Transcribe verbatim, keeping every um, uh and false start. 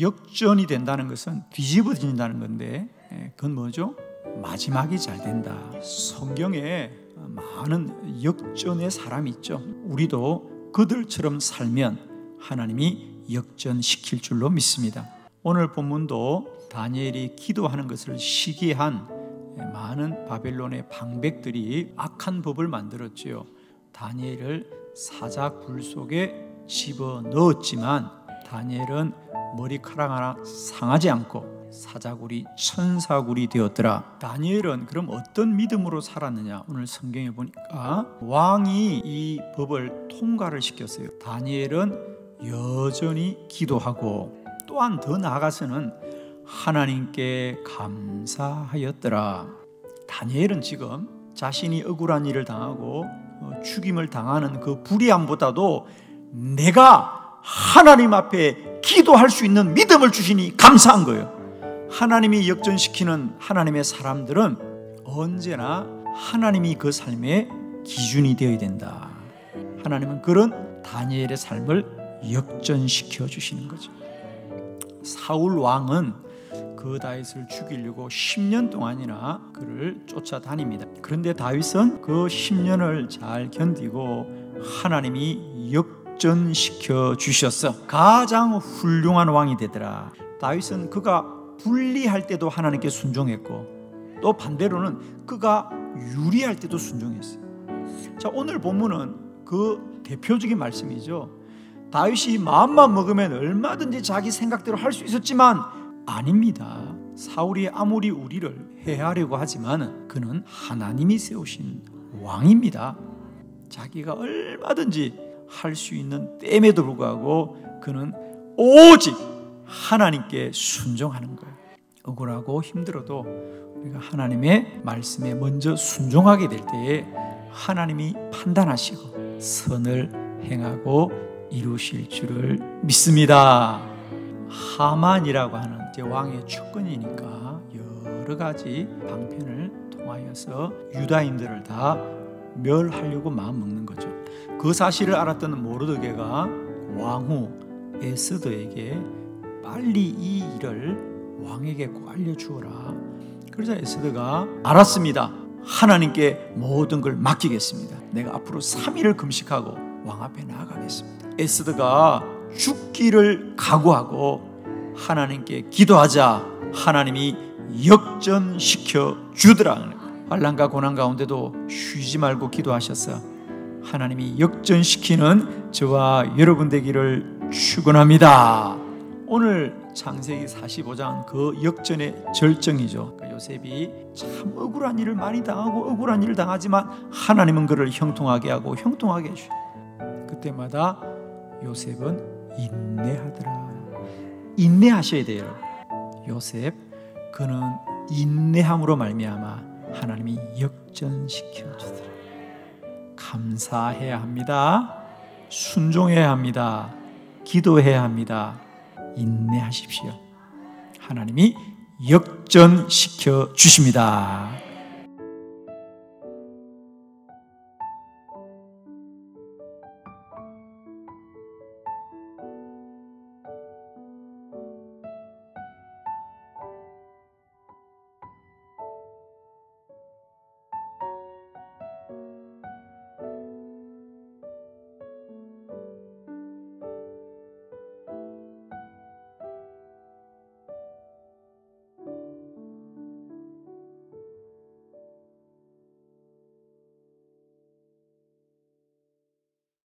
역전이 된다는 것은 뒤집어진다는 건데, 그건 뭐죠? 마지막이 잘 된다. 성경에 많은 역전의 사람이 있죠. 우리도 그들처럼 살면 하나님이 역전시킬 줄로 믿습니다. 오늘 본문도 다니엘이 기도하는 것을 시기한 많은 바벨론의 방백들이 악한 법을 만들었지요. 다니엘을 사자굴 속에 집어넣었지만 다니엘은 머리카락 하나 상하지 않고 사자굴이 천사굴이 되었더라. 다니엘은 그럼 어떤 믿음으로 살았느냐? 오늘 성경에 보니까 왕이 이 법을 통과를 시켰어요. 다니엘은 여전히 기도하고 또한 더 나아가서는 하나님께 감사하였더라. 다니엘은 지금 자신이 억울한 일을 당하고 죽임을 당하는 그 불의함보다도 내가 하나님 앞에 기도할 수 있는 믿음을 주시니 감사한 거예요. 하나님이 역전시키는 하나님의 사람들은 언제나 하나님이 그 삶의 기준이 되어야 된다. 하나님은 그런 다니엘의 삶을 역전시켜 주시는 거죠. 사울 왕은 그 다윗을 죽이려고 십 년 동안이나 그를 쫓아다닙니다. 그런데 다윗은 그 십 년을 잘 견디고 하나님이 역전시켜 주셨어. 가장 훌륭한 왕이 되더라. 다윗은 그가 불리할 때도 하나님께 순종했고 또 반대로는 그가 유리할 때도 순종했어요. 자, 오늘 본문은 그 대표적인 말씀이죠. 다윗이 마음만 먹으면 얼마든지 자기 생각대로 할 수 있었지만 아닙니다. 사울이 아무리 우리를 해하려고 하지만 그는 하나님이 세우신 왕입니다. 자기가 얼마든지 할 수 있는 땜에도 불구하고 그는 오직 하나님께 순종하는 거예요. 억울하고 힘들어도 우리가 하나님의 말씀에 먼저 순종하게 될 때에 하나님이 판단하시고 선을 행하고 이루실 줄을 믿습니다. 하만이라고 하는 이제 왕의 측근이니까 여러 가지 방편을 통하여서 유다인들을 다 멸하려고 마음먹는 거죠. 그 사실을 알았던 모르드게가 왕후 에스더에게 빨리 이 일을 왕에게 꼭 알려주어라. 그러자 에스더가 알았습니다. 하나님께 모든 걸 맡기겠습니다. 내가 앞으로 삼 일을 금식하고 왕 앞에 나아가겠습니다. 에스더가 죽기를 각오하고 하나님께 기도하자 하나님이 역전시켜 주더라. 환난과 고난 가운데도 쉬지 말고 기도하셨어. 하나님이 역전시키는 저와 여러분 되기를 축원합니다. 오늘 창세기 사십오 장 그 역전의 절정이죠. 요셉이 참 억울한 일을 많이 당하고 억울한 일을 당하지만 하나님은 그를 형통하게 하고 형통하게 해주셔. 그때마다 요셉은 인내하더라. 인내하셔야 돼요. 요셉 그는 인내함으로 말미암아 하나님이 역전시켜 주더라. 감사해야 합니다. 순종해야 합니다. 기도해야 합니다. 인내하십시오. 하나님이 역전시켜 주십니다.